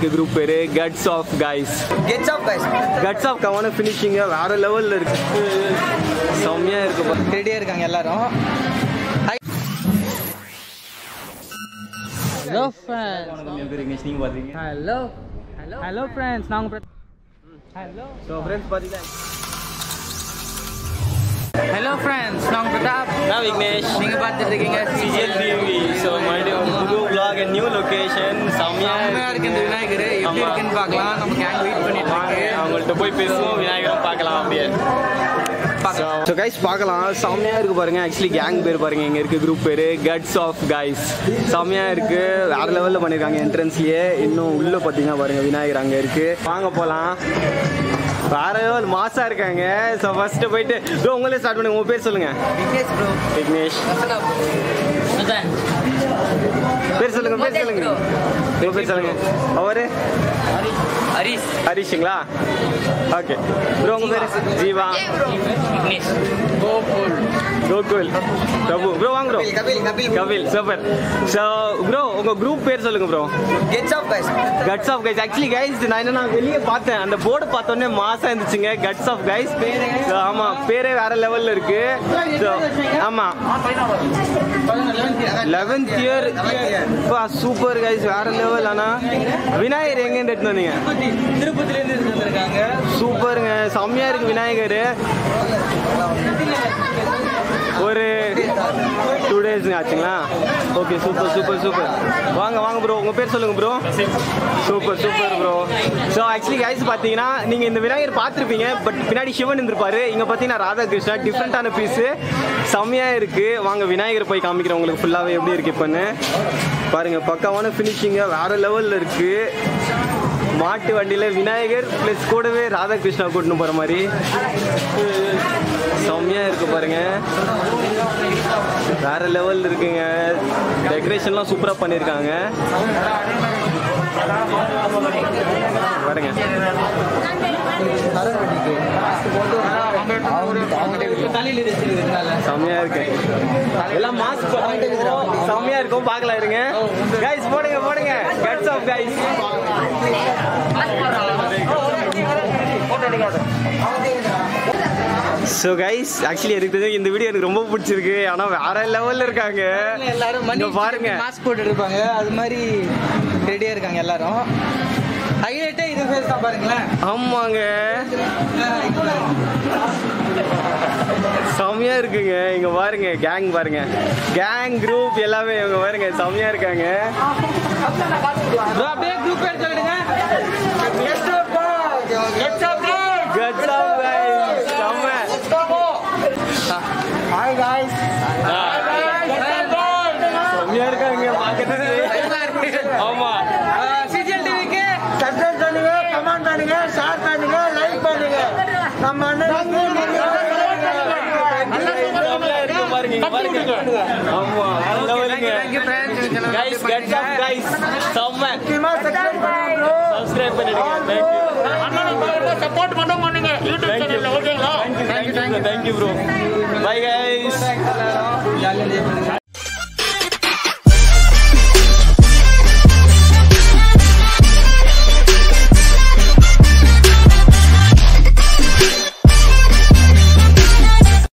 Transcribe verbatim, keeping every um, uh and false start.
இருக்க குரூப் பேரு Guts of Guys. Guts of Guys. Guts of கவன ஃபினிஷிங் வேற லெவல்ல இருக்கு. செம்மையா இருக்கு. ரெடியா இருக்காங்க எல்லாரும். Hello friends. நீங்க பாத்தீங்க. Hello. Hello. Hello friends. நாங்க Hello. So friends பாத்தீங்க. Hello friends. நாங்க பிரதாப். நான் விக்னேஷ். நீங்க பார்த்துட்டு இருக்கீங்க C L T V. So மறுபடியும் புது vlog and new location. செம்மையா இருக்கு இந்த விநாயகர். எப்படி இருக்குன்னு பார்க்கலாம். நம்ம கேங் வெயிட் பண்ணிட்டு இருக்கோம். அவங்கள்ட்ட போய் பேசுவோம் விநாயகரும் பார்க்கலாம் அப்படியே. So guys பார்க்கலாம் செம்மையா இருக்கு பாருங்க. ஆக்சுவலி கேங் பேர் பாருங்க இங்க இருக்க குரூப் பேரு Guts of Guys. செம்மையா இருக்கு. வேற லெவல்ல பண்ணிருக்காங்க என்ட்ரன்ஸ்லயே. இன்னும் உள்ள பாத்தீங்கன்னா பாருங்க விநாயகர் அங்க இருக்கு. வாங்க போலாம். வேற லெவல் மாசா இருக்காங்க. சோ ஃபர்ஸ்ட் போயிட்டு ப்ரோ உங்களே ஸ்டார்ட் பண்ணுங்க. உங்க பேர் சொல்லுங்க. விக்னேஷ் ப்ரோ. விக்னேஷ். பேர் சொல்லுங்க பேர் சொல்லுங்க. உங்க பேர் சொல்லுங்க. அவரு ஹரிஷ். ஹரிஷுங்களா? ஓகே ப்ரோ உங்க பேர் ஜீவா. விக்னேஷ். கோகுல். கோகுல். பிரபு ப்ரோ வாங்க bro. Kapil Kapil Kapil super. So bro உங்க குரூப் பேர் சொல்லுங்க bro. Guts of Guys. Guts of Guys. Actually guys நான் என்ன வெளியே பார்த்தேன் அந்த போர்டு பார்த்த உடனே மாசா இருந்துச்சுங்க. Guts of Guys. So ஆமா பேரே வேற லெவல்ல இருக்கு. So ஆமா eleventh இயர். பா சூப்பர் கைஸ் வேற லெவல். ஆனா விநாயகர் எங்க இருந்து எடுத்து வந்தீங்க? திருப்பதில இருந்து வந்திருக்காங்க. சூப்பருங்க செம்மையா இருக்கு விநாயகர். ஒரு டூ டேஸ் ஆச்சுங்களா? Okay super super super. வாங்க வாங்க ப்ரோ உங்க பேர் சொல்லுங்க bro. Super super bro. So actually guys பார்த்தீங்கன்னா நீங்கள் இந்த விநாயகர் பார்த்துருப்பீங்க. பட் பின்னாடி சிவன் இருந்திருப்பாரு. இங்கே பார்த்தீங்கன்னா ராதா கிருஷ்ணா டிஃப்ரெண்டான பீஸு செம்மையாக இருக்கு. வாங்க விநாயகர் போய் காமிக்கிறேன் உங்களுக்கு ஃபுல்லாகவே எப்படி இருக்கு இப்போன்னு பாருங்க. பக்காவான ஃபினிஷிங்க வேற லெவலில் இருக்கு. மாட்டு வண்டியில விநாயகர் பிளஸ் கூடவே ராதா கிருஷ்ணா கூட்டின்னு போற மாதிரி செம்மையா இருக்கு பாருங்க. வேற லெவல் இருக்குங்க. டெக்கரேஷன்லாம் சூப்பரா பண்ணிருக்காங்க பாருங்க. செம்மையா இருக்கு. எல்லாம் மாஸ்க் செம்மையா இருக்கும். பார்க்கலாம் இருங்க கைஸ். போடுங்க போடுங்க. Guts of Guys. So guys actually எனக்கு இந்த வீடியோ எனக்கு ரொம்ப பிடிச்சிருக்கு. ஆனா வேற லெவல்ல இருக்காங்க எல்லாரும். பாருங்க மாஸ்க் போட்டு இருப்பாங்க. அது மாதிரி ரெடியா இருக்காங்க எல்லாரும். ஹைலைட்டே இது ஃபேஸ் தான் பாருங்களேன். ஆமாங்க செம்மையா இருக்குங்க. இங்க பாருங்க கேங் பாருங்க. கேங் குரூப் எல்லாமே இவங்க பாருங்க செம்மையா இருக்காங்க. அப்படியே குரூப் பேர் சொல்லுங்க. Guts of Guys. செம்ம. Hi guys. செம்மையா இருக்காங்க பார்க்கிறதுக்கு. ஆமா சிஜிஎல் டிவிக்கு சப்ஸ்கிரைப் பண்ணுங்க, கமெண்ட் பண்ணுங்க, ஷேர் பண்ணுங்க, லைக் பண்ணுங்க. நம்ம அண்ணனுக்கு பாருங்க பாருங்க. ஆமா லெவலுங்க गाइस. Guts of Guys செம்ம. சப்ஸ்கிரைப் பண்ணிடுங்க. Thank you. அண்ணனுக்கு சப்போர்ட் பண்ணுங்க யூடியூப் சேனல்ல. ஓகேங்களா? Thank you, thank you, thank you bro. Bye guys.